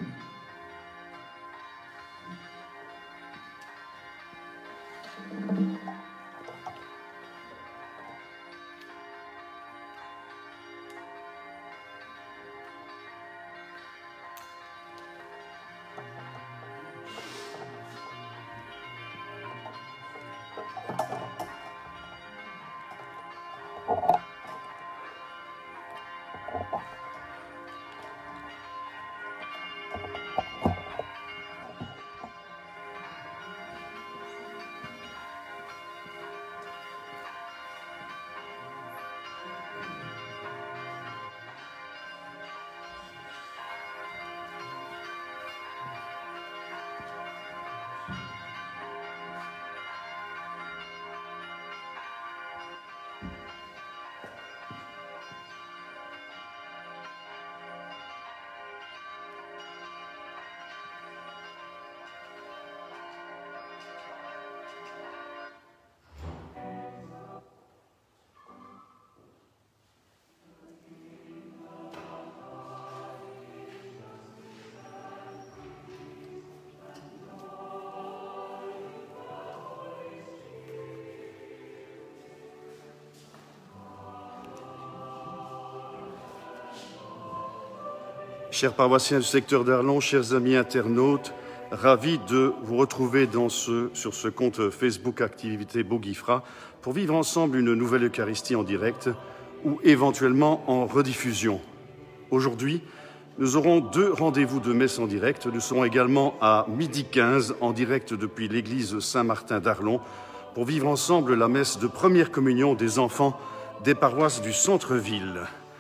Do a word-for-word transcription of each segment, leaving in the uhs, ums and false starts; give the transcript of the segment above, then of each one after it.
Chers paroissiens du secteur d'Arlon, chers amis internautes, ravi de vous retrouver dans ce, sur ce compte Facebook Activité Beauguifra pour vivre ensemble une nouvelle Eucharistie en direct ou éventuellement en rediffusion. Aujourd'hui, nous aurons deux rendez-vous de messe en direct. Nous serons également à midi quinze en direct depuis l'église Saint-Martin d'Arlon pour vivre ensemble la messe de première communion des enfants des paroisses du centre-ville.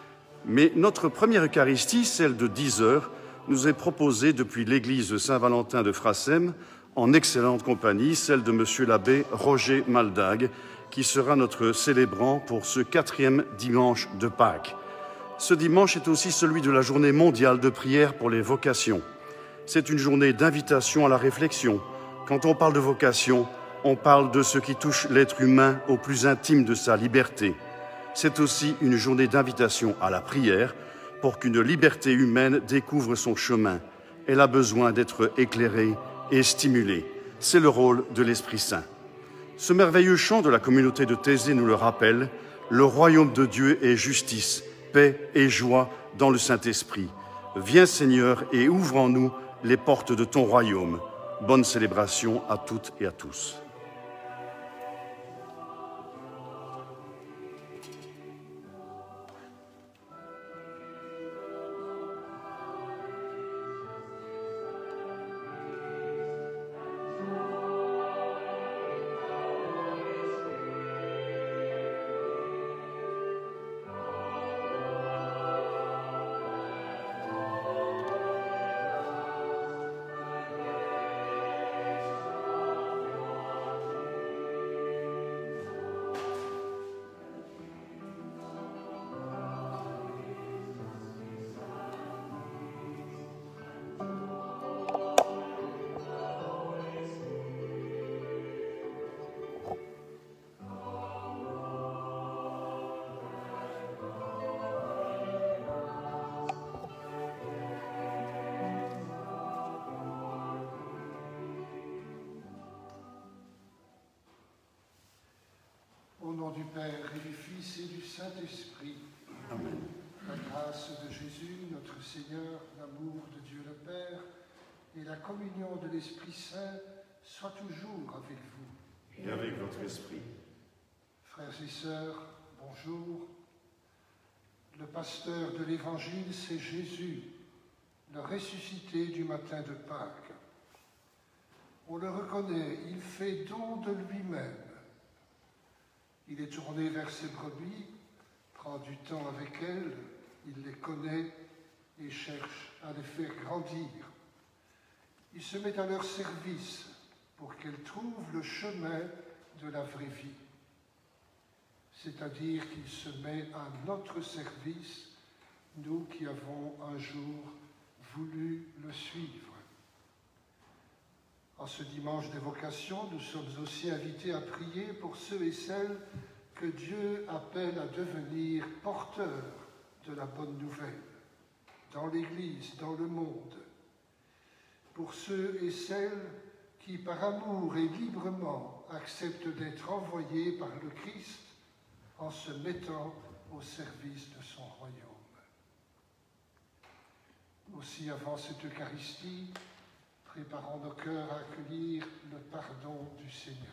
Mais notre première Eucharistie, celle de dix heures, nous est proposée depuis l'église Saint-Valentin de Frassem, en excellente compagnie, celle de monsieur l'abbé Roger Maldague, qui sera notre célébrant pour ce quatrième dimanche de Pâques. Ce dimanche est aussi celui de la journée mondiale de prière pour les vocations. C'est une journée d'invitation à la réflexion. Quand on parle de vocation, on parle de ce qui touche l'être humain au plus intime de sa liberté. C'est aussi une journée d'invitation à la prière pour qu'une liberté humaine découvre son chemin. Elle a besoin d'être éclairée et stimulée. C'est le rôle de l'Esprit Saint. Ce merveilleux chant de la communauté de Thésée nous le rappelle. Le royaume de Dieu est justice, paix et joie dans le Saint-Esprit. Viens Seigneur et ouvre en nous les portes de ton royaume. Bonne célébration à toutes et à tous. Au nom du Père et du Fils et du Saint-Esprit. Amen. La grâce de Jésus, notre Seigneur, l'amour de Dieu le Père et la communion de l'Esprit Saint soient toujours avec vous. Et avec votre esprit. Frères et sœurs, bonjour. Le pasteur de l'Évangile, c'est Jésus, le ressuscité du matin de Pâques. On le reconnaît, il fait don de lui-même. Il est tourné vers ses brebis, prend du temps avec elles, il les connaît et cherche à les faire grandir. Il se met à leur service pour qu'elles trouvent le chemin de la vraie vie. C'est-à-dire qu'il se met à notre service, nous qui avons un jour voulu le suivre. En ce dimanche des vocations, nous sommes aussi invités à prier pour ceux et celles que Dieu appelle à devenir porteurs de la bonne nouvelle, dans l'Église, dans le monde. pour ceux et celles qui, par amour et librement, acceptent d'être envoyés par le Christ en se mettant au service de son royaume. Aussi, avant cette Eucharistie, préparons nos cœurs à accueillir le pardon du Seigneur.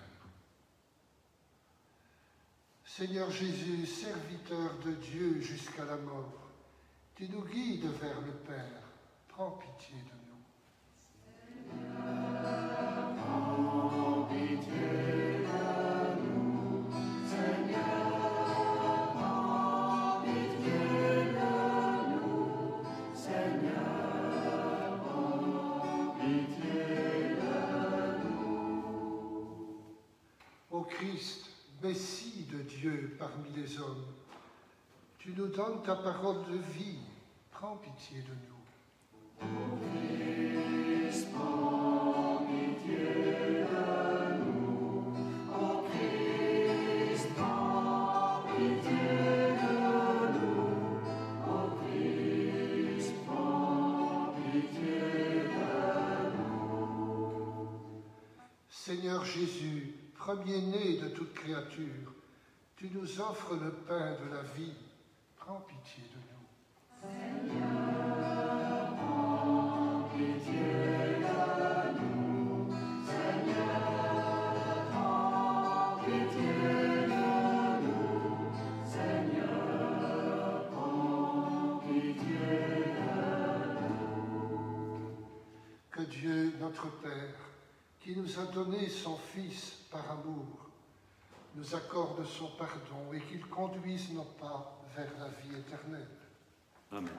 Seigneur Jésus, serviteur de Dieu jusqu'à la mort, tu nous guides vers le Père. Prends pitié de nous. Seigneur, prends pitié de nous. Seigneur, prends pitié de nous. Seigneur, prends pitié de nous. Ô Christ, Messie de Dieu parmi les hommes, tu nous donnes ta parole de vie, prends pitié de nous. Ô Christ, prends pitié de nous. Ô Christ, prends pitié de nous. Ô Christ, prends pitié de nous. Seigneur Jésus, premier-né de toute créature, tu nous offres le pain de la vie. Prends pitié de nous. Seigneur, prends pitié de nous. Seigneur, prends pitié de nous. Seigneur, prends pitié de nous. Que Dieu, notre Père, qui nous a donné son Fils par amour, nous accorde son pardon et qu'il conduise nos pas vers la vie éternelle. Amen.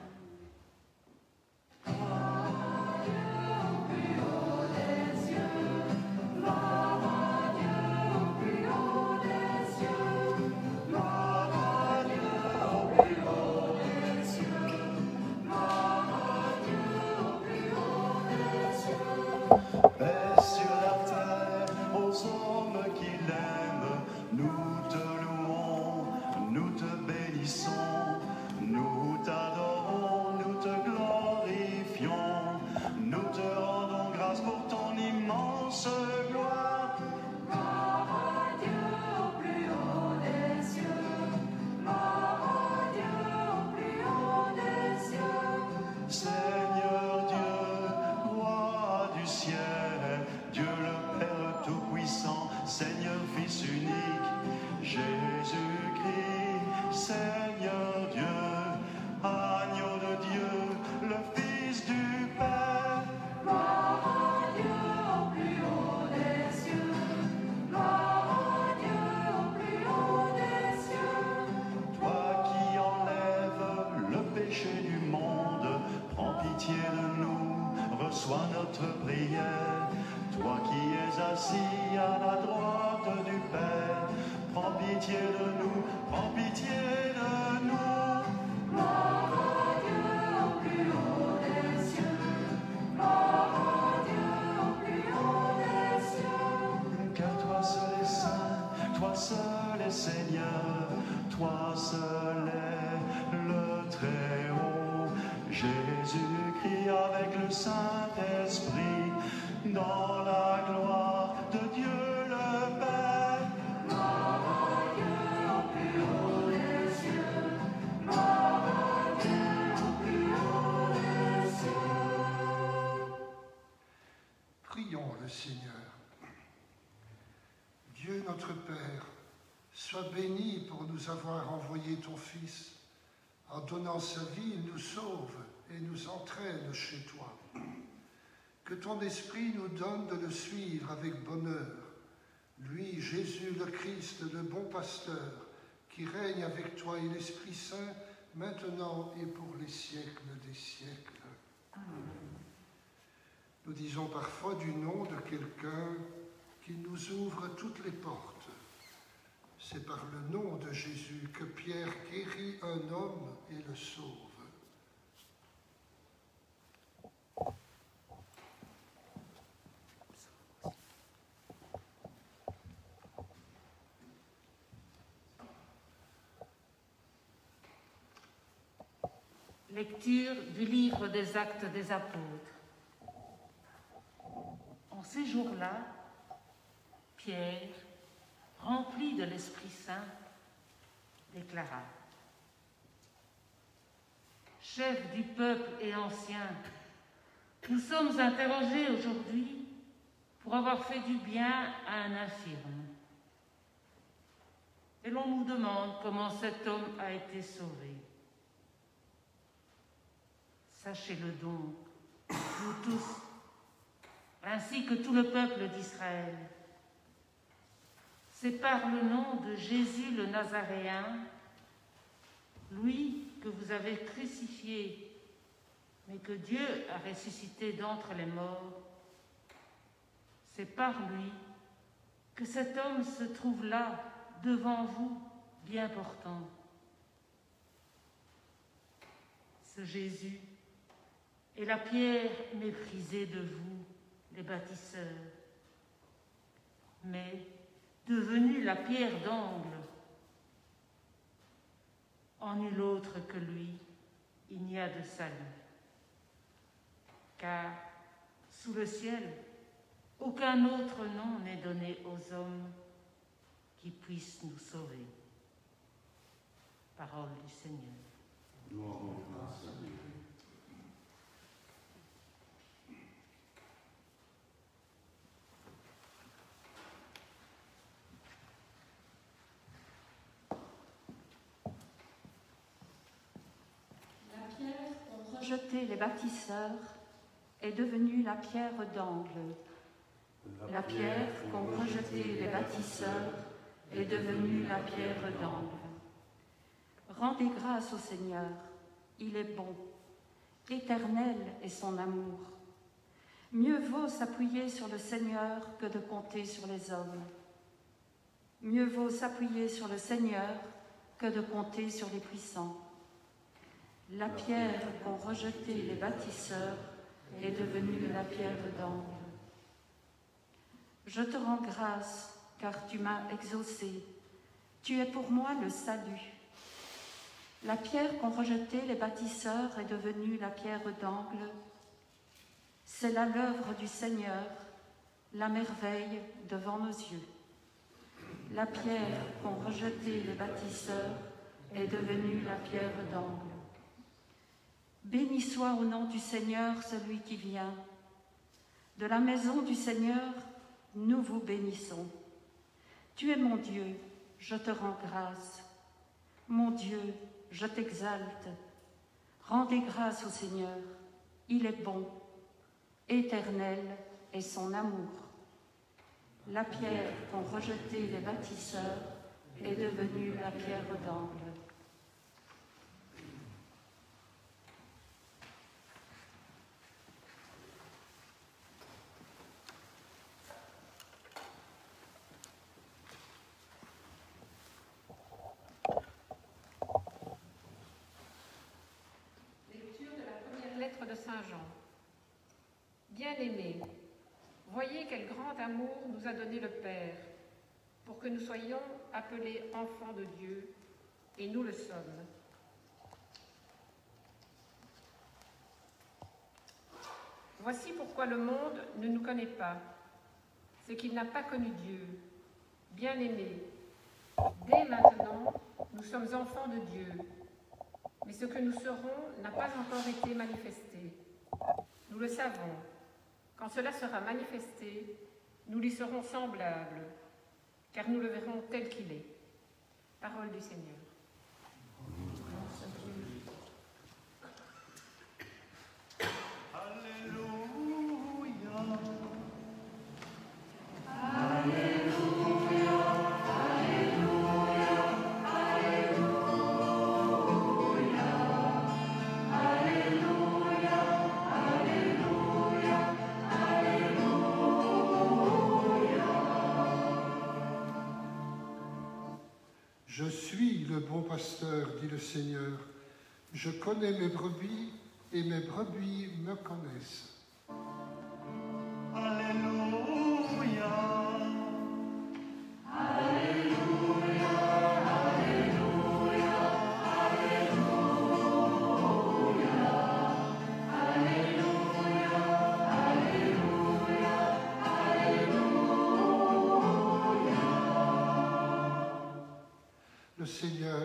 Reçois notre prière, toi qui es assis à la droite du Père. Prends pitié de nous, prends pitié de nous. Gloire à Dieu au plus haut des cieux, gloire à Dieu au plus haut des cieux. Car toi seul est saint, toi seul est Seigneur, toi seul est le Très-Haut. Jésus-Christ avec le Saint-Esprit, dans la gloire de Dieu le Père. Gloire à Dieu au plus haut des cieux, gloire à Dieu au plus haut des cieux. Prions le Seigneur. Dieu notre Père, sois béni pour nous avoir envoyé ton Fils. En donnant sa vie, il nous sauve et nous entraîne chez toi. Que ton esprit nous donne de le suivre avec bonheur. Lui, Jésus le Christ, le bon pasteur, qui règne avec toi et l'Esprit Saint, maintenant et pour les siècles des siècles. Amen. Nous disons parfois du nom de quelqu'un qui nous ouvre toutes les portes. C'est par le nom de Jésus que Pierre guérit un homme et le sauve. Lecture du livre des Actes des Apôtres. En ces jours-là, Pierre, rempli de l'Esprit Saint, déclara: « Chef du peuple et ancien, nous sommes interrogés aujourd'hui pour avoir fait du bien à un infirme. Et l'on nous demande comment cet homme a été sauvé. Sachez-le donc, vous tous, ainsi que tout le peuple d'Israël. C'est par le nom de Jésus le Nazaréen, lui que vous avez crucifié, mais que Dieu a ressuscité d'entre les morts. C'est par lui que cet homme se trouve là, devant vous, bien portant. Ce Jésus est la pierre méprisée de vous, les bâtisseurs, mais devenue la pierre d'angle. En nul autre que lui, il n'y a de salut. Car, sous le ciel, aucun autre nom n'est donné aux hommes qui puissent nous sauver. Parole du Seigneur. Nous rendons grâce à Dieu. La pierre qu'ont rejetée les bâtisseurs est devenue la pierre d'angle. La pierre qu'ont rejetée les bâtisseurs est devenue la pierre d'angle. Rendez grâce au Seigneur, il est bon, éternel est son amour. Mieux vaut s'appuyer sur le Seigneur que de compter sur les hommes. Mieux vaut s'appuyer sur le Seigneur que de compter sur les puissants. La pierre qu'ont rejetée les bâtisseurs est devenue la pierre d'angle. Je te rends grâce, car tu m'as exaucé. Tu es pour moi le salut. La pierre qu'ont rejetée les bâtisseurs est devenue la pierre d'angle. C'est là l'œuvre du Seigneur, la merveille devant nos yeux. La pierre qu'ont rejetée les bâtisseurs est devenue la pierre d'angle. Béni soit au nom du Seigneur celui qui vient. De la maison du Seigneur, nous vous bénissons. Tu es mon Dieu, je te rends grâce. Mon Dieu, je t'exalte. Rendez grâce au Seigneur, il est bon, éternel est son amour. La pierre qu'ont rejetée les bâtisseurs est devenue la pierre d'angle. De Saint Jean. Bien-aimés, voyez quel grand amour nous a donné le Père, pour que nous soyons appelés enfants de Dieu, et nous le sommes. Voici pourquoi le monde ne nous connaît pas, c'est qu'il n'a pas connu Dieu. Bien-aimés, dès maintenant, nous sommes enfants de Dieu. Mais ce que nous serons n'a pas encore été manifesté. Nous le savons. Quand cela sera manifesté, nous lui serons semblables, car nous le verrons tel qu'il est. Parole du Seigneur. Je suis le bon pasteur, dit le Seigneur. Je connais mes brebis et mes brebis me connaissent. Alléluia. Alléluia, Alléluia, Alléluia, Alléluia, Alléluia,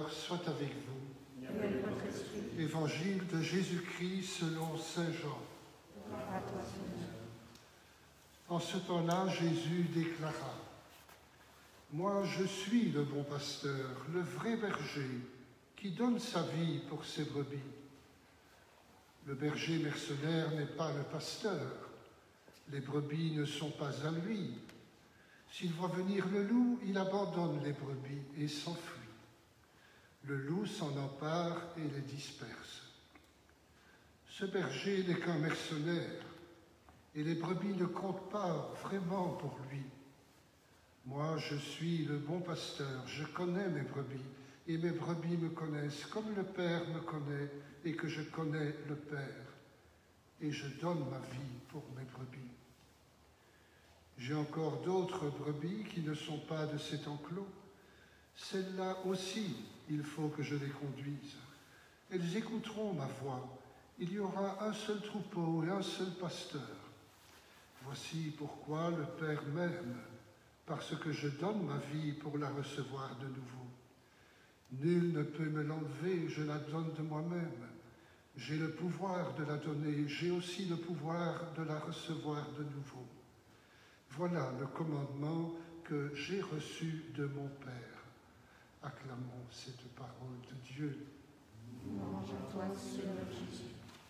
Seigneur soit avec vous. Et avec votre esprit. Évangile de Jésus-Christ selon saint Jean. À toi, Seigneur. En ce temps-là, Jésus déclara: Moi, je suis le bon pasteur, le vrai berger, qui donne sa vie pour ses brebis. Le berger mercenaire n'est pas le pasteur. Les brebis ne sont pas à lui. S'il voit venir le loup, il abandonne les brebis et s'enfuit. Le loup s'en empare et les disperse. Ce berger n'est qu'un mercenaire, et les brebis ne comptent pas vraiment pour lui. Moi, je suis le bon pasteur, je connais mes brebis, et mes brebis me connaissent, comme le Père me connaît, et que je connais le Père, et je donne ma vie pour mes brebis. J'ai encore d'autres brebis qui ne sont pas de cet enclos. Celles-là aussi, il faut que je les conduise. Elles écouteront ma voix. Il y aura un seul troupeau et un seul pasteur. Voici pourquoi le Père m'aime, parce que je donne ma vie pour la recevoir de nouveau. Nul ne peut me l'enlever, je la donne de moi-même. J'ai le pouvoir de la donner, j'ai aussi le pouvoir de la recevoir de nouveau. Voilà le commandement que j'ai reçu de mon Père. Acclamons cette parole de Dieu. Louange à toi, Seigneur Jésus.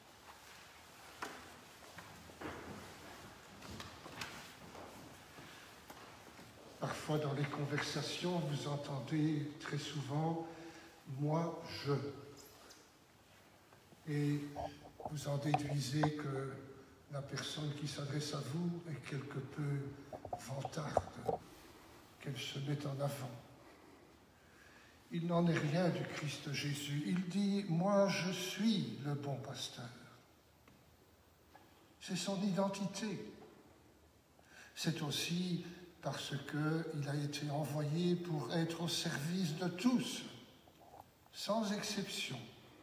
Parfois dans les conversations, vous entendez très souvent « moi, je ». Et vous en déduisez que la personne qui s'adresse à vous est quelque peu vantarde, qu'elle se met en avant. Il n'en est rien du Christ Jésus. Il dit « moi, je suis le bon pasteur ». C'est son identité. C'est aussi parce qu'il a été envoyé pour être au service de tous, sans exception.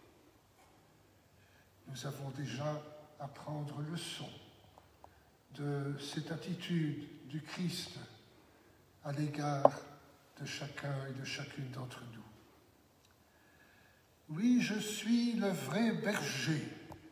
Nous avons déjà à prendre leçon de cette attitude du Christ à l'égard de chacun et de chacune d'entre nous. Oui, je suis le vrai berger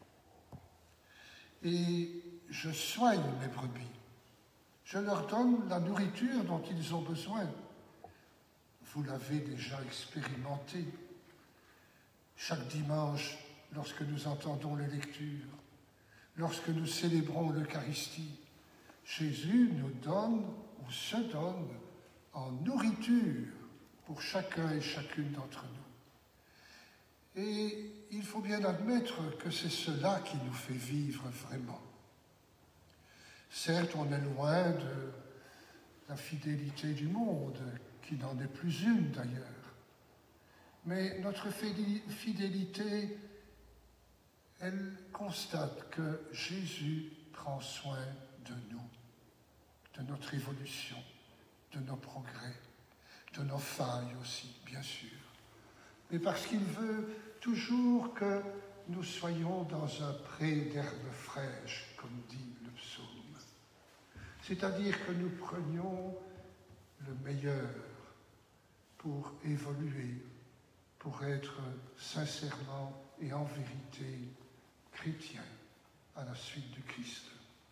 et je soigne mes brebis. Je leur donne la nourriture dont ils ont besoin. Vous l'avez déjà expérimenté. Chaque dimanche, lorsque nous entendons les lectures, lorsque nous célébrons l'Eucharistie, Jésus nous donne ou se donne en nourriture pour chacun et chacune d'entre nous. Et il faut bien admettre que c'est cela qui nous fait vivre vraiment. Certes, on est loin de la fidélité du monde, qui n'en est plus une d'ailleurs. Mais notre fidélité, elle constate que Jésus prend soin de nous, de notre évolution, de nos progrès, de nos failles aussi, bien sûr. Mais parce qu'il veut toujours que nous soyons dans un pré d'herbes fraîches, comme dit le psaume. C'est-à-dire que nous prenions le meilleur pour évoluer, pour être sincèrement et en vérité chrétiens à la suite du Christ.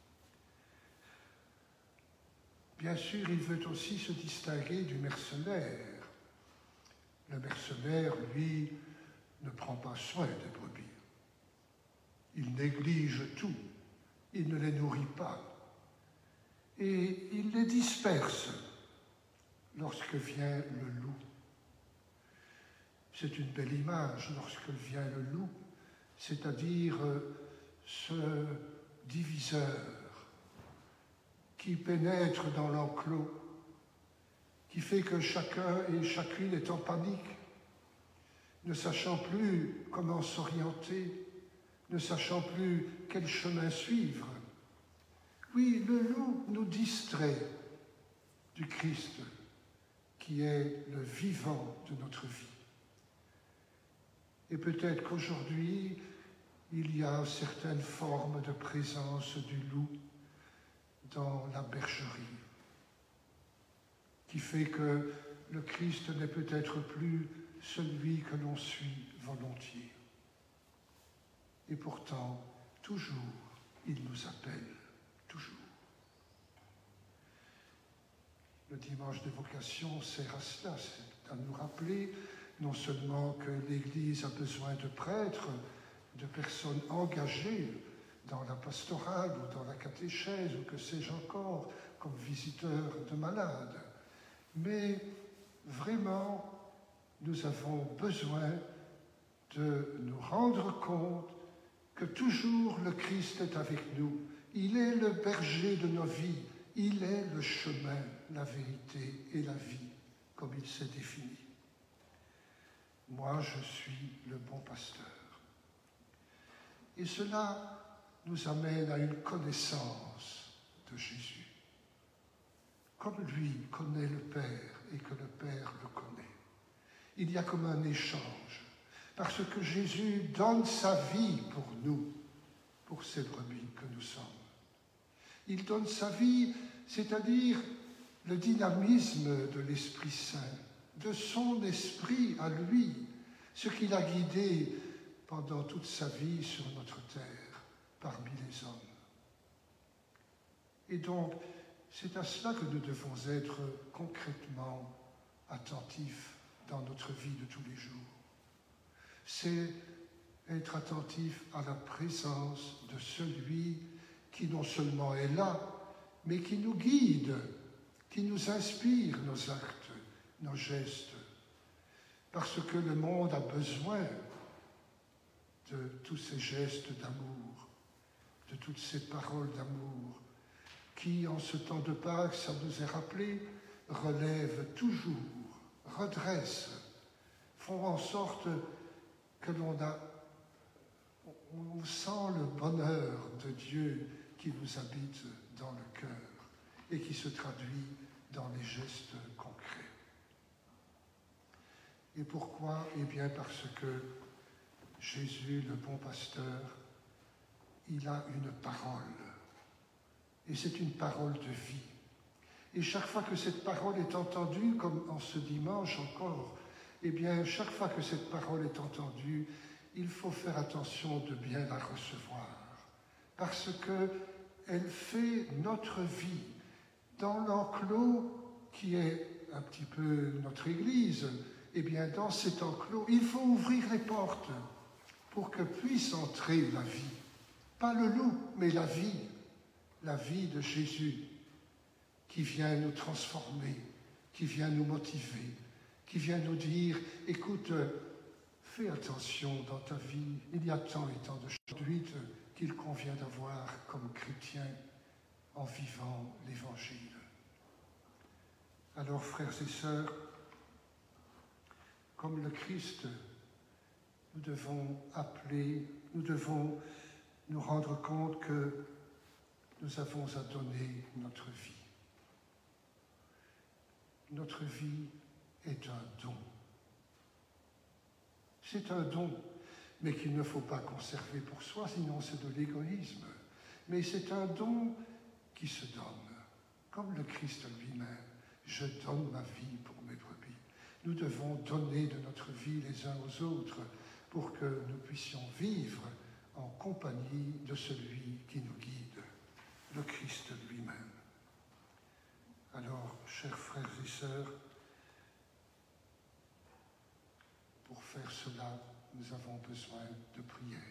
Bien sûr, il veut aussi se distinguer du mercenaire. Le mercenaire, lui, ne prend pas soin des brebis. Il néglige tout, il ne les nourrit pas. Et il les disperse lorsque vient le loup. C'est une belle image lorsque vient le loup, c'est-à-dire ce diviseur qui pénètre dans l'enclos, qui fait que chacun et chacune est en panique, ne sachant plus comment s'orienter, ne sachant plus quel chemin suivre. Oui, le loup nous distrait du Christ, qui est le vivant de notre vie. Et peut-être qu'aujourd'hui, il y a certaines formes de présence du loup dans la bergerie, qui fait que le Christ n'est peut-être plus celui que l'on suit volontiers. Et pourtant, toujours, il nous appelle, toujours. Le dimanche de vocation sert à cela, c'est à nous rappeler non seulement que l'Église a besoin de prêtres, de personnes engagées dans la pastorale ou dans la catéchèse ou que sais-je encore, comme visiteurs de malades, mais vraiment, nous avons besoin de nous rendre compte que toujours le Christ est avec nous. Il est le berger de nos vies, il est le chemin, la vérité et la vie, comme il s'est défini. Moi, je suis le bon pasteur. Et cela nous amène à une connaissance de Jésus. Comme lui connaît le Père et que le Père le connaît. Il y a comme un échange, parce que Jésus donne sa vie pour nous, pour ces brebis que nous sommes. Il donne sa vie, c'est-à-dire le dynamisme de l'Esprit Saint, de son esprit à lui, ce qu'il a guidé pendant toute sa vie sur notre terre, parmi les hommes. Et donc, c'est à cela que nous devons être concrètement attentifs dans notre vie de tous les jours. C'est être attentif à la présence de celui qui non seulement est là, mais qui nous guide, qui nous inspire nos actes, nos gestes, parce que le monde a besoin de tous ces gestes d'amour, de toutes ces paroles d'amour, qui, en ce temps de Pâques, ça nous est rappelé, relèvent toujours, redressent, font en sorte que l'on a, on sent le bonheur de Dieu qui nous habite dans le cœur et qui se traduit dans les gestes concrets. Et pourquoi? Eh bien parce que Jésus, le bon pasteur, il a une parole. Et c'est une parole de vie. Et chaque fois que cette parole est entendue, comme en ce dimanche encore, eh bien, chaque fois que cette parole est entendue, il faut faire attention de bien la recevoir. Parce qu'elle fait notre vie dans l'enclos qui est un petit peu notre Église. Eh bien, dans cet enclos, il faut ouvrir les portes pour que puisse entrer la vie. Pas le loup, mais la vie. La vie de Jésus qui vient nous transformer, qui vient nous motiver, qui vient nous dire, écoute, fais attention dans ta vie, il y a tant et tant de choses qu'il convient d'avoir comme chrétien en vivant l'Évangile. Alors, frères et sœurs, comme le Christ, nous devons appeler, nous devons nous rendre compte que nous avons à donner notre vie. Notre vie est un don. C'est un don, mais qu'il ne faut pas conserver pour soi, sinon c'est de l'égoïsme. Mais c'est un don qui se donne, comme le Christ lui-même. Je donne ma vie pour mes brebis. Nous devons donner de notre vie les uns aux autres pour que nous puissions vivre en compagnie de celui qui nous guide, le Christ lui-même. Alors, chers frères et sœurs, pour faire cela, nous avons besoin de prière.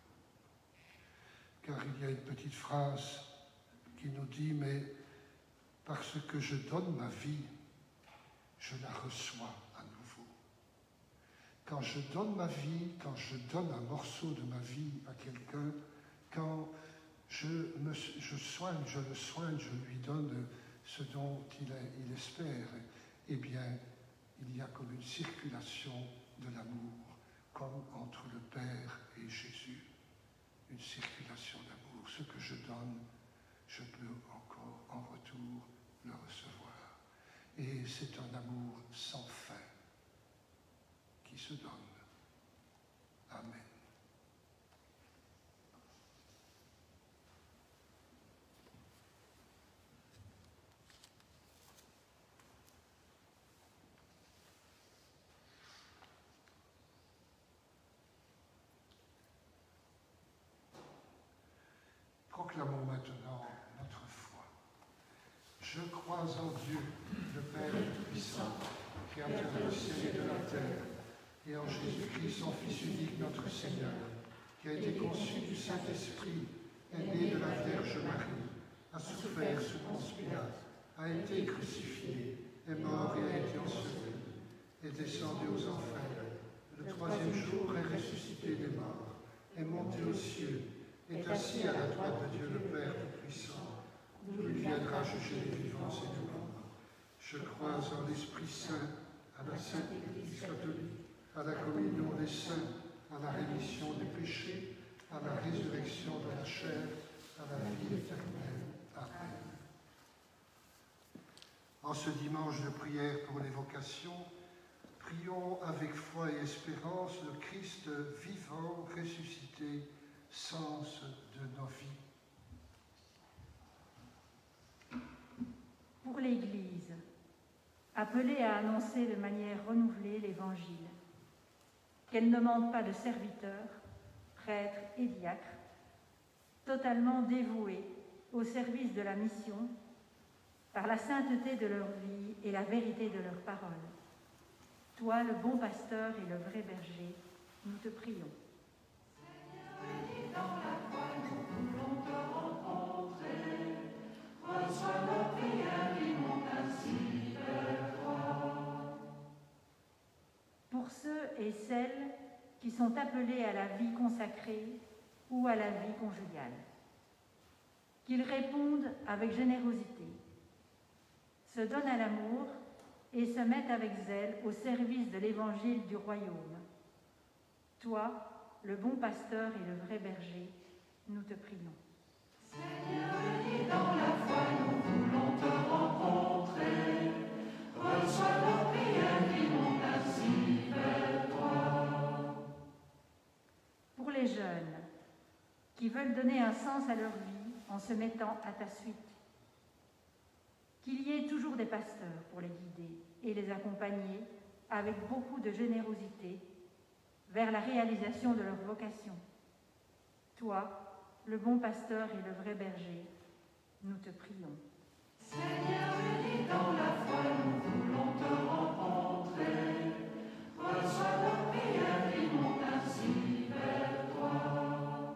Car il y a une petite phrase qui nous dit, mais parce que je donne ma vie, je la reçois à nouveau. Quand je donne ma vie, quand je donne un morceau de ma vie à quelqu'un, quand je, me, je soigne, je le soigne, je lui donne ce dont il, est, il espère, eh bien, il y a comme une circulation de l'amour, comme entre le Père et Jésus, une circulation d'amour. Ce que je donne, je peux encore en retour le recevoir. Et c'est un amour sans fin qui se donne. Amen. Proclamons maintenant notre foi. Je crois en Dieu, le Père Tout-Puissant, Créateur du ciel et de la terre, et en Jésus-Christ, son Fils unique, notre Seigneur, qui a été conçu du Saint-Esprit, est né de la Vierge Marie, a souffert sous Ponce Pilate, a été crucifié, est mort et a été enseveli, est descendu aux enfers, le troisième jour est ressuscité des morts, est monté aux cieux, est assis à la droite de Dieu le Père Tout-Puissant, d'où il viendra juger les vivants et les morts. Je crois en l'Esprit Saint, à la Sainte Église catholique, à la communion des saints, à la rémission des péchés, à la résurrection de la chair, à la vie éternelle. Amen. En ce dimanche de prière pour les vocations, prions avec foi et espérance le Christ vivant, ressuscité, sens de nos vies. Pour l'Église, appelée à annoncer de manière renouvelée l'Évangile, qu'elle ne manque pas de serviteurs, prêtres et diacres, totalement dévoués au service de la mission, par la sainteté de leur vie et la vérité de leurs paroles. Toi, le bon pasteur et le vrai berger, nous te prions. Seigneur, dans la foi, nous voulons te rencontrer. Reçois nos prières qui montent ainsi vers toi. Pour ceux et celles qui sont appelés à la vie consacrée ou à la vie conjugale, qu'ils répondent avec générosité, se donnent à l'amour et se mettent avec zèle au service de l'évangile du royaume. Toi, le bon pasteur et le vrai berger, nous te prions. Seigneur, unis dans la foi, nous voulons te rencontrer. Reçois nos prières qui montent ainsi vers toi. Pour les jeunes qui veulent donner un sens à leur vie en se mettant à ta suite, qu'il y ait toujours des pasteurs pour les guider et les accompagner avec beaucoup de générosité vers la réalisation de leur vocation. Toi, le bon pasteur et le vrai berger, nous te prions. Seigneur, unis dans la foi, nous voulons te rencontrer. Reçois nos prières qui montent ainsi vers toi.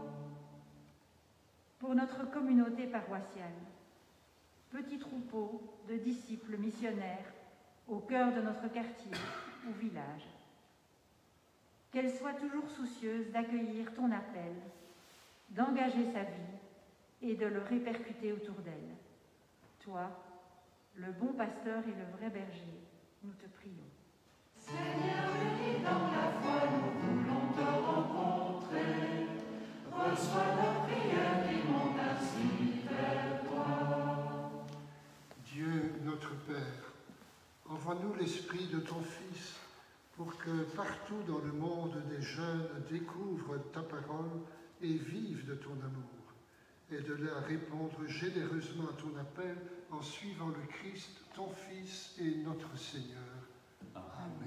Pour notre communauté paroissiale, petit troupeau de disciples missionnaires au cœur de notre quartier ou village, qu'elle soit toujours soucieuse d'accueillir ton appel, d'engager sa vie et de le répercuter autour d'elle. Toi, le bon pasteur et le vrai berger, nous te prions. Seigneur, unis dans la foi, nous voulons te rencontrer. Reçois nos prières qui montent ainsi vers toi. Dieu, notre Père, envoie-nous l'Esprit de ton Fils pour que partout dans le monde des jeunes découvrent ta parole et vivent de ton amour, et de la répondre généreusement à ton appel en suivant le Christ, ton Fils et notre Seigneur. Amen.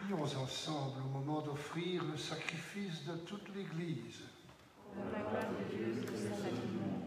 Prions ensemble au moment d'offrir le sacrifice de toute l'Église. Pour la gloire de Dieu, que c'est la vie du monde.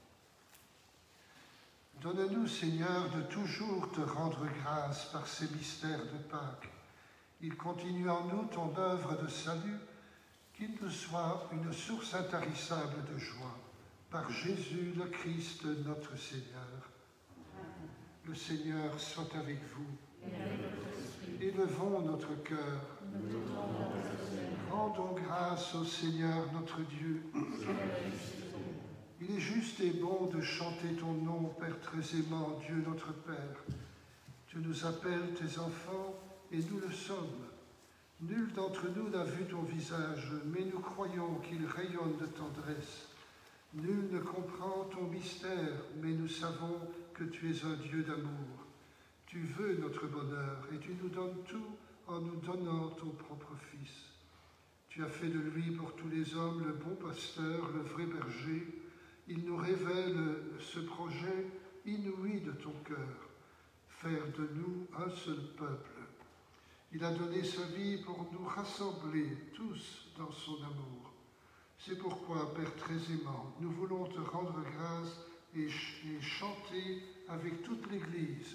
Donne-nous, Seigneur, de toujours te rendre grâce par ces mystères de Pâques. Il continue en nous ton œuvre de salut, qu'il nous soit une source intarissable de joie. Par Jésus le Christ, notre Seigneur. Le Seigneur soit avec vous. Élevons notre cœur. Rendons grâce au Seigneur notre Dieu. Il est juste et bon de chanter ton nom, Père très aimant, Dieu notre Père. Tu nous appelles tes enfants et nous le sommes. Nul d'entre nous n'a vu ton visage, mais nous croyons qu'il rayonne de tendresse. Nul ne comprend ton mystère, mais nous savons que tu es un Dieu d'amour. Tu veux notre bonheur et tu nous donnes tout en nous donnant ton propre Fils. Tu as fait de lui pour tous les hommes le bon pasteur, le vrai berger. Il nous révèle ce projet inouï de ton cœur, faire de nous un seul peuple. Il a donné sa vie pour nous rassembler tous dans son amour. C'est pourquoi, Père très aimant, nous voulons te rendre grâce et, ch et chanter avec toute l'Église.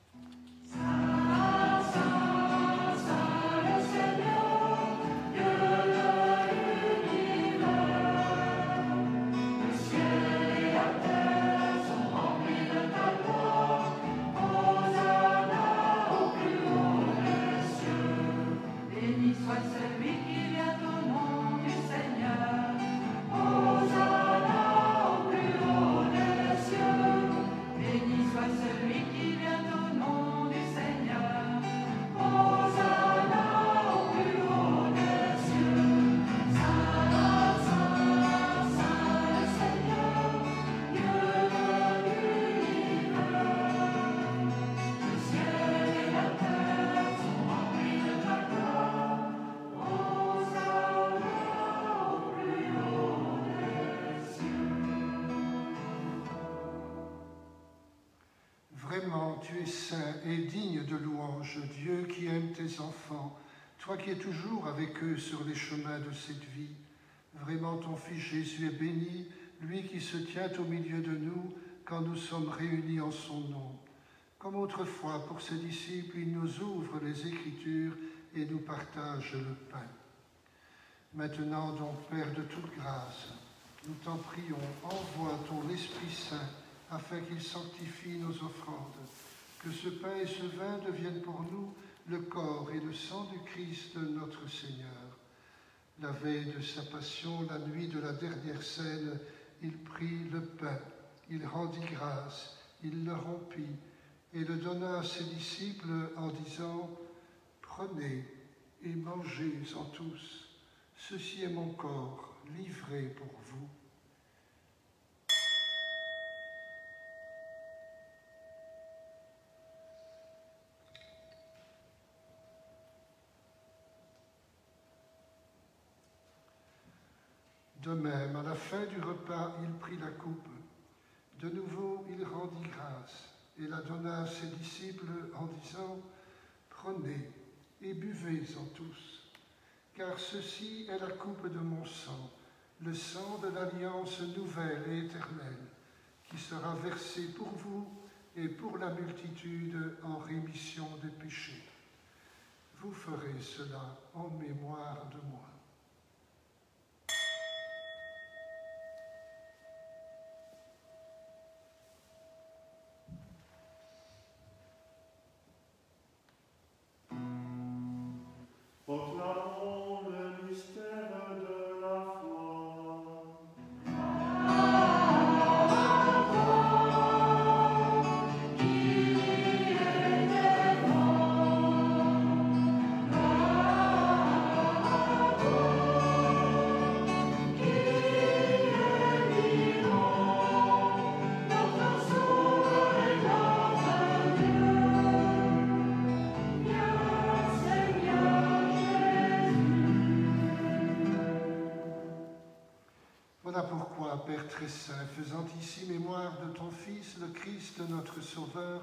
Saint, Saint, Saint le Seigneur, Dieu de l'univers. Le ciel et la terre sont remplis de ta gloire. Hosanna au plus haut des cieux. Béni soit celui qui vient au nom du Seigneur. Hosanna au plus haut des cieux. Béni soit celui qui vient au nom du Seigneur. Hosanna au plus haut des cieux. Saint, Saint, Saint le Seigneur, Dieu de l'univers. Le ciel et la terre sont remplis de ta gloire. Hosanna au plus haut des cieux. Vraiment, tu es saint et digne de louange, Dieu qui aime tes enfants, toi qui es toujours avec eux sur les chemins de cette vie. Vraiment, ton Fils Jésus est béni, lui qui se tient au milieu de nous quand nous sommes réunis en son nom. Comme autrefois, pour ses disciples, il nous ouvre les Écritures et nous partage le pain. Maintenant, donc, Père de toute grâce, nous t'en prions, envoie ton Esprit Saint afin qu'il sanctifie nos offrandes, que ce pain et ce vin deviennent pour nous le corps et le sang du Christ notre Seigneur. La veille de sa passion, la nuit de la dernière scène, il prit le pain, il rendit grâce, il le rompit et le donna à ses disciples en disant « Prenez et mangez-en tous, ceci est mon corps livré pour vous. » De même, à la fin du repas, il prit la coupe. De nouveau, il rendit grâce et la donna à ses disciples en disant « Prenez et buvez-en tous, car ceci est la coupe de mon sang, le sang de l'alliance nouvelle et éternelle, qui sera versé pour vous et pour la multitude en rémission des péchés. Vous ferez cela en mémoire de moi. » Proclamons le mystère de la foi. Voilà pourquoi, Père très saint, faisant ici mémoire de ton Fils, le Christ, notre Sauveur,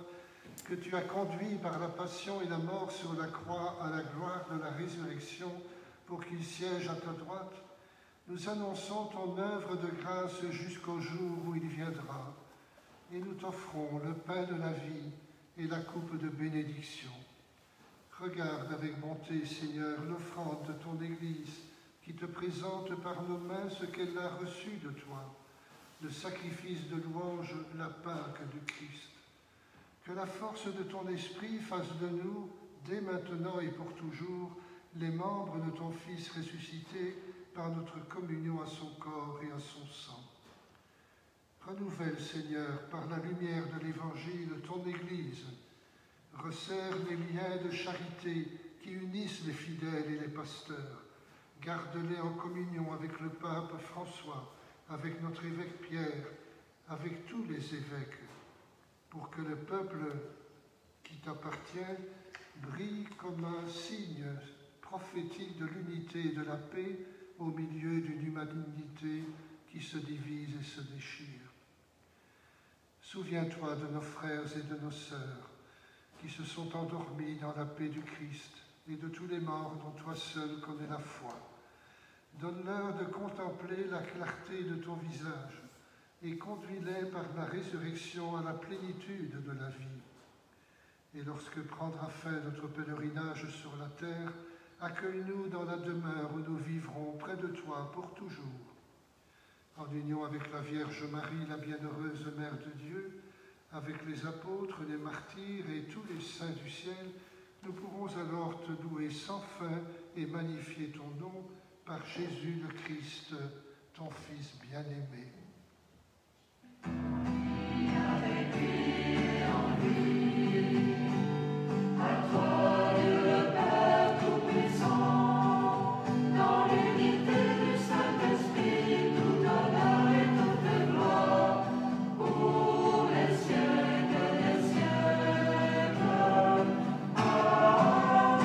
que tu as conduit par la passion et la mort sur la croix à la gloire de la résurrection pour qu'il siège à ta droite, nous annonçons ton œuvre de grâce jusqu'au jour où il viendra, et nous t'offrons le pain de la vie et la coupe de bénédiction. Regarde avec bonté, Seigneur, l'offrande de ton Église, qui te présente par nos mains ce qu'elle a reçu de toi, le sacrifice de louange, la Pâque du Christ. Que la force de ton esprit fasse de nous, dès maintenant et pour toujours, les membres de ton Fils ressuscité par notre communion à son corps et à son sang. Renouvelle, Seigneur, par la lumière de l'Évangile, ton Église. Resserre les liens de charité qui unissent les fidèles et les pasteurs. Garde-les en communion avec le pape François, avec notre évêque Pierre, avec tous les évêques, pour que le peuple qui t'appartient brille comme un signe prophétique de l'unité et de la paix au milieu d'une humanité qui se divise et se déchire. Souviens-toi de nos frères et de nos sœurs qui se sont endormis dans la paix du Christ et de tous les morts dont toi seul connais la foi. Donne-leur de contempler la clarté de ton visage et conduis-les par la résurrection à la plénitude de la vie. Et lorsque prendra fin notre pèlerinage sur la terre, accueille-nous dans la demeure où nous vivrons près de toi pour toujours. En union avec la Vierge Marie, la bienheureuse Mère de Dieu, avec les apôtres, les martyrs et tous les saints du ciel, nous pourrons alors te louer sans fin et magnifier ton nom par Jésus le Christ, ton Fils bien-aimé. Avec lui, en lui, à toi le Père Tout-Puissant, dans l'unité du Saint-Esprit, tout honneur et toute gloire, pour les siècles des siècles. Amen.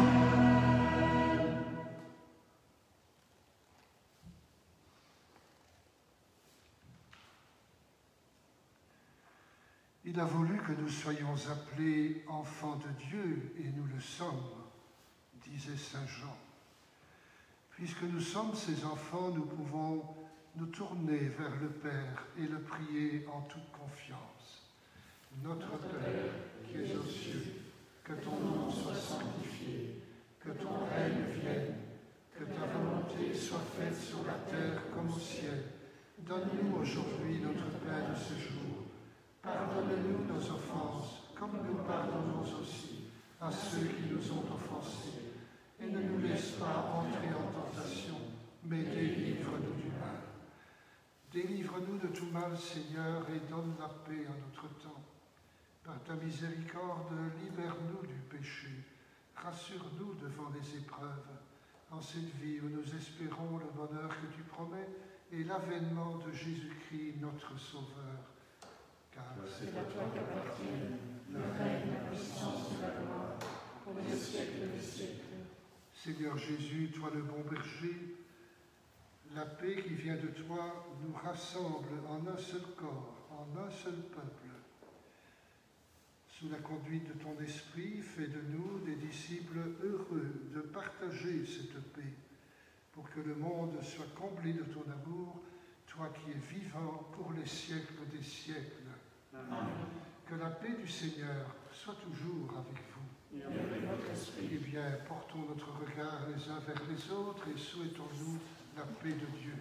Il a voulu que nous soyons appelés enfants de Dieu, et nous le sommes, disait saint Jean. Puisque nous sommes ses enfants, nous pouvons nous tourner vers le Père et le prier en toute confiance. Notre Père, qui es aux cieux, que ton nom soit sanctifié, que ton règne vienne, que ta volonté soit faite sur la terre comme au ciel. Donne-nous aujourd'hui notre pain de ce jour. Pardonne-nous nos offenses, comme nous pardonnons aussi à ceux qui nous ont offensés. Et ne nous laisse pas entrer en tentation, mais délivre-nous du mal. Délivre-nous de tout mal, Seigneur, et donne la paix à notre temps. Par ta miséricorde, libère-nous du péché. Rassure-nous devant les épreuves, en cette vie où nous espérons le bonheur que tu promets et l'avènement de Jésus-Christ, notre Sauveur. Car c'est à toi qu'appartiennent le règne, la puissance et la gloire, pour les siècles des siècles. Seigneur Jésus, toi le bon berger, la paix qui vient de toi nous rassemble en un seul corps, en un seul peuple. Sous la conduite de ton esprit, fais de nous des disciples heureux de partager cette paix, pour que le monde soit comblé de ton amour, toi qui es vivant pour les siècles des siècles. Amen. Que la paix du Seigneur soit toujours avec vous. Et avec votre esprit. Eh bien, portons notre regard les uns vers les autres et souhaitons-nous la paix de Dieu.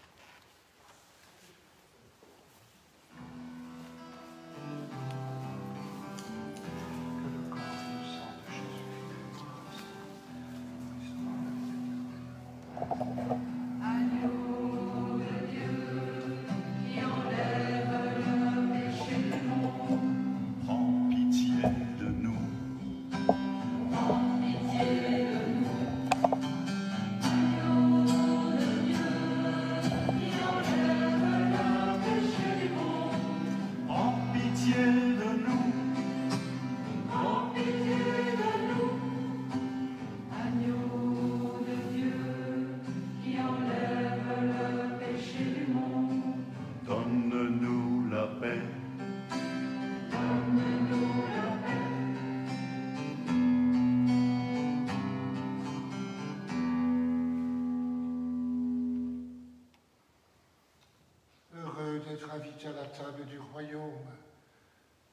Que le corps et le sang de Jésus-Christ reste. Agneau de Dieu, qui enlève le péché du monde, Prends pitié de nous. prends pitié de nous. Agneau de Dieu,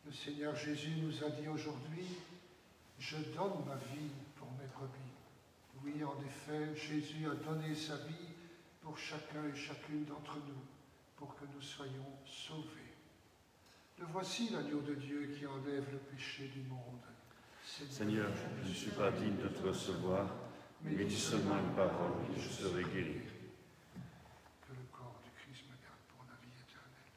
Le Seigneur Jésus nous a dit aujourd'hui, « Je donne ma vie pour mes brebis ». Oui, en effet, Jésus a donné sa vie pour chacun et chacune d'entre nous, pour que nous soyons sauvés. Le voici l'agneau de Dieu qui enlève le péché du monde. Seigneur, je ne suis pas digne de te recevoir, mais dis seulement une parole et je serai guéri. Que le corps du Christ me garde pour la vie éternelle.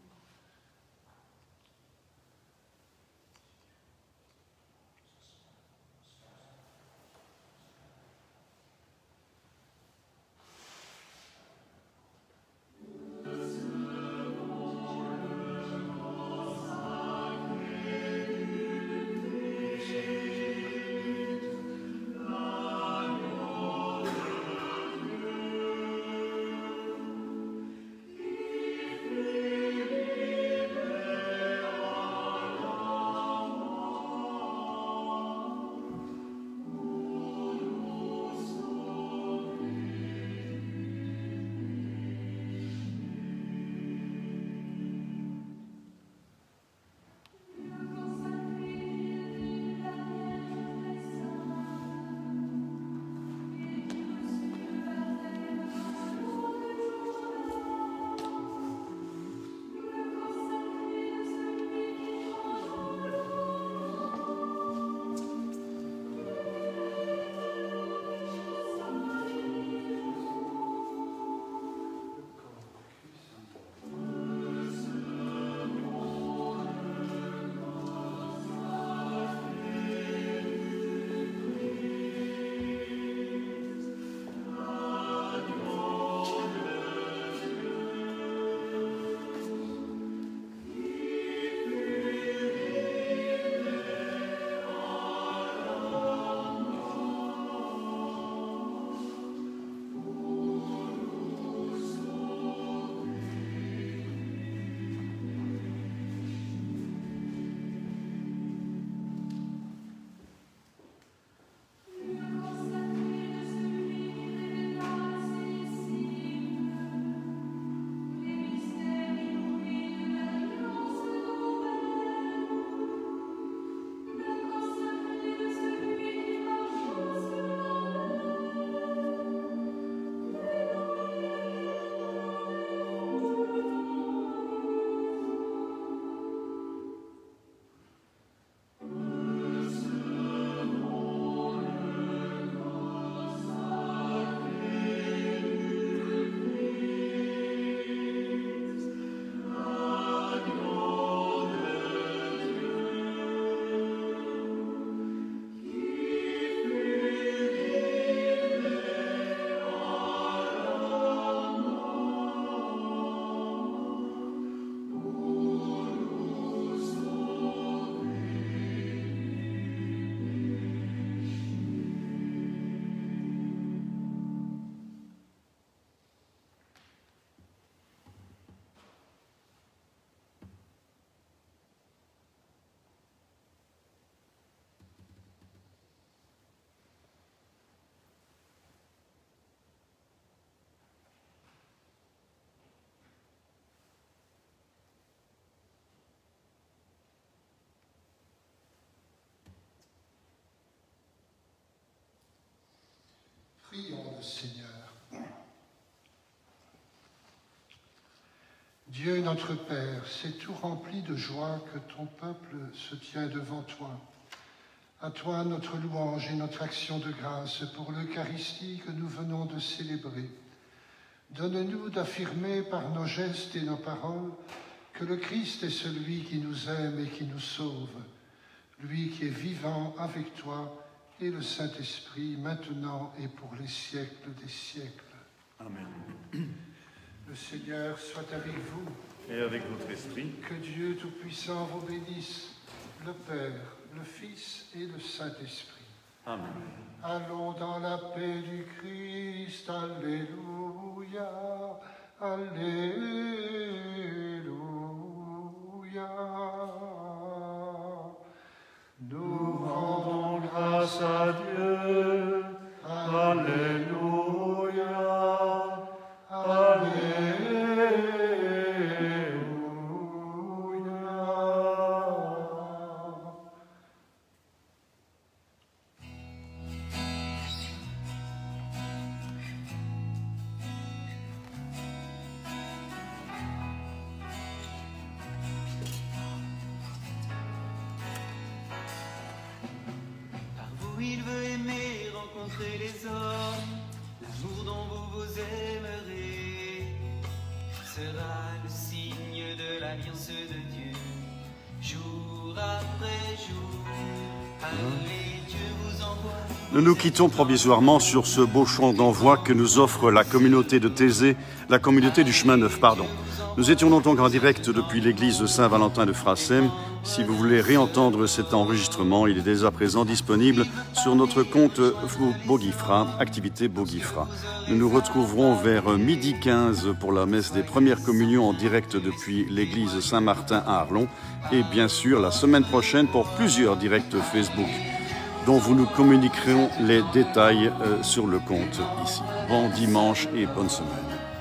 Prions le Seigneur. Dieu notre Père, c'est tout rempli de joie que ton peuple se tient devant toi. À toi notre louange et notre action de grâce pour l'Eucharistie que nous venons de célébrer. Donne-nous d'affirmer par nos gestes et nos paroles que le Christ est celui qui nous aime et qui nous sauve, lui qui est vivant avec toi et le Saint-Esprit, maintenant et pour les siècles des siècles. Amen. Le Seigneur soit avec vous. Et avec votre esprit. Que Dieu Tout-Puissant vous bénisse, le Père, le Fils et le Saint-Esprit. Amen. Allons dans la paix du Christ. Alléluia. Alléluia. Nous rendons grâce à Dieu. Alléluia. Alléluia. montrer les hommes l'amour dont vous vous aimerez. Sera le signe de l'alliance de Dieu, jour après jour. Allez, Dieu vous envoie. Nous nous quittons provisoirement sur ce beau chant d'envoi que nous offre la communauté de Thésée, la communauté du chemin neuf, pardon. Nous étions donc en direct depuis l'église de Saint-Valentin de Frassem. Si vous voulez réentendre cet enregistrement, il est dès à présent disponible sur notre compte Bogifra, activité Bogifra. Nous nous retrouverons vers midi quinze pour la messe des premières communions en direct depuis l'église Saint-Martin à Arlon. Et bien sûr, la semaine prochaine pour plusieurs directs Facebook, dont vous nous communiquerons les détails euh, sur le compte ici. Bon dimanche et bonne semaine.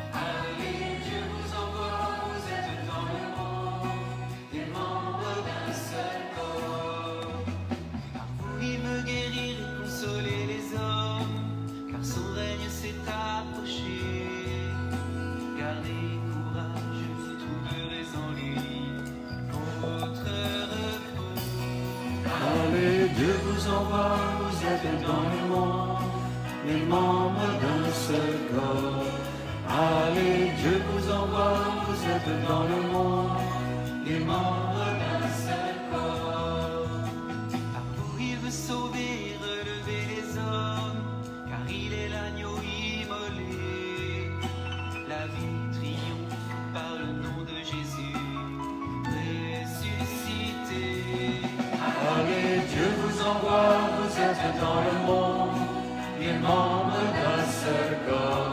Il veut guérir et consoler les hommes, car son règne s'est approché. Gardez courage, vous trouverez en lui votre repos. Allez, Dieu vous envoie, vous êtes dans le monde, les membres d'un seul corps. Allez, Dieu vous envoie, vous êtes dans le monde, les membres d'un seul corps. Par vous il veut sauver, relever les hommes, car il est l'agneau immolé. La vie triomphe par le nom de Jésus, ressuscité. Allez, Dieu vous envoie, vous êtes dans le monde, les membres d'un seul corps.